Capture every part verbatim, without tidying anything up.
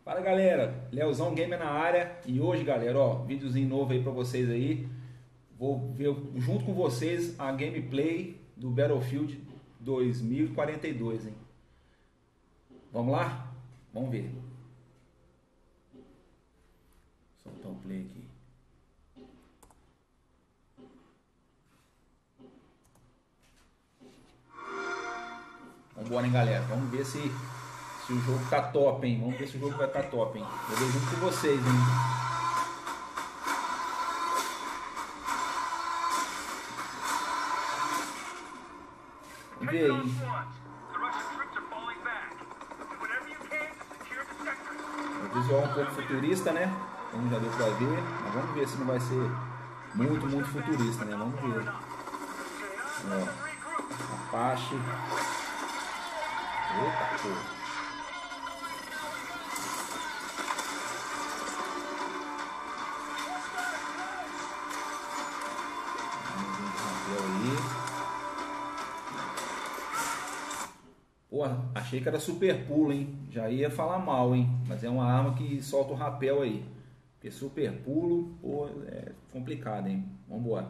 Fala galera, Leozão Gamer na área e hoje galera, ó, videozinho novo aí pra vocês aí. Vou ver junto com vocês a gameplay do Battlefield dois mil e quarenta e dois, hein? Vamos lá? Vamos ver. Vou soltar o play aqui. Vambora, hein galera, vamos ver se Se o jogo tá top, hein? Vamos ver se o jogo vai estar tá top, hein? Eu vou junto com vocês, hein? Vamos ver aí. O visual é um pouco futurista, né? Como já deu pra ver. Mas vamos ver se não vai ser muito, muito futurista, né? Vamos ver. Ó. Apache. Eita, porra. Pô, achei que era super pulo, hein? Já ia falar mal, hein? Mas é uma arma que solta o rapel aí. Porque super pulo, pô, é complicado, hein? Vambora.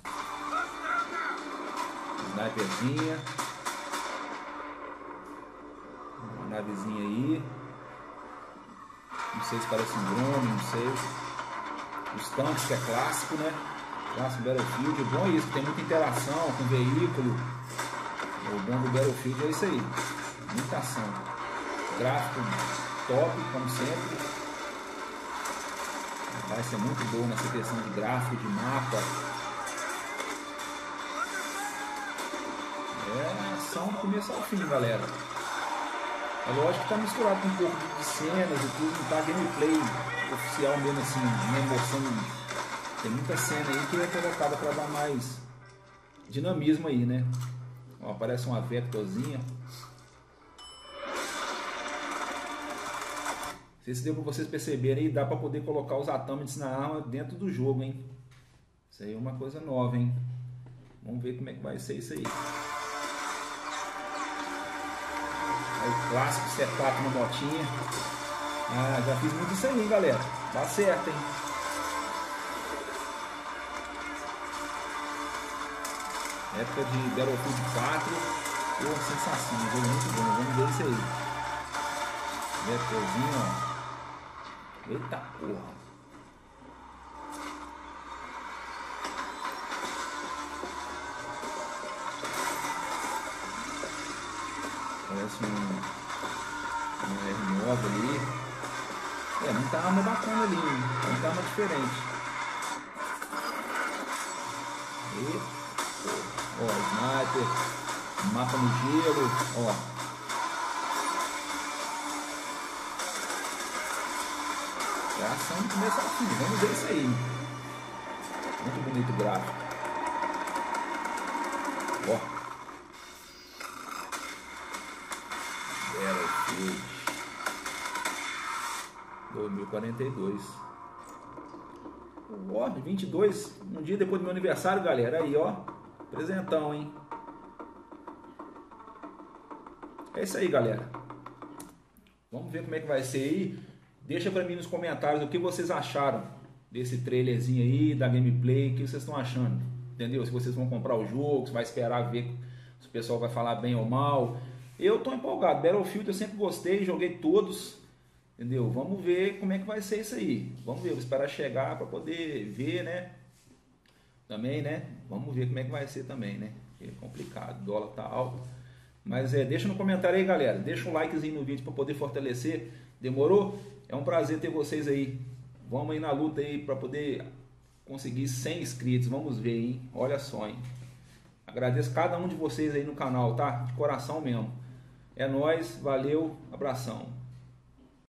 Sniperzinha. Uma navezinha aí. Não sei se parece um drone, não sei. Os tanques, que é clássico, né? Clássico Battlefield. O bom é isso, tem muita interação com o veículo. O bom do Battlefield é isso aí. Muita ação. Gráfico top, como sempre. Vai ser muito bom nessa questão de gráfico, de mapa. É ação do começo ao fim, galera. É lógico que tá misturado com um pouco de cenas e tudo, não tá gameplay oficial mesmo assim, uma emoção. Tem muita cena aí que é colocada para dar mais dinamismo aí, né? Ó, aparece uma vectorzinha. Não sei se deu para vocês perceberem aí, dá para poder colocar os atâmides na arma dentro do jogo, hein? Isso aí é uma coisa nova, hein? Vamos ver como é que vai ser isso aí. Aí o clássico setup na motinha. Ah, já fiz muito isso aí, hein, galera? Dá certo, hein? Época de Battlefield quatro, pô, sensação, um jogo muito bom, vamos ver isso aí. Vectorzinho, ó. Eita porra. Parece um, um R nove ali. É, muita arma bacana ali, muita arma diferente. Eita. Ó, sniper, mapa no gelo, ó. É a ação de começo ao fim, vamos ver isso aí. Muito bonito o gráfico. Ó. Battlefield dois mil e quarenta e dois. Ó, vinte e dois, um dia depois do meu aniversário, galera. Aí, ó. Presentão, hein? É isso aí, galera. Vamos ver como é que vai ser aí. Deixa pra mim nos comentários o que vocês acharam desse trailerzinho aí, da gameplay, o que vocês estão achando, entendeu? Se vocês vão comprar o jogo, se vai esperar ver se o pessoal vai falar bem ou mal. Eu tô empolgado. Battlefield eu sempre gostei, joguei todos, entendeu? Vamos ver como é que vai ser isso aí. Vamos ver, vou esperar chegar pra poder ver, né? Também, né? Vamos ver como é que vai ser também, né? É complicado, o dólar tá alto. Mas é, deixa no comentário aí, galera. Deixa um likezinho no vídeo para poder fortalecer. Demorou? É um prazer ter vocês aí. Vamos aí na luta aí para poder conseguir cem inscritos. Vamos ver, hein? Olha só, hein? Agradeço cada um de vocês aí no canal, tá? De coração mesmo. É nóis, valeu, abração.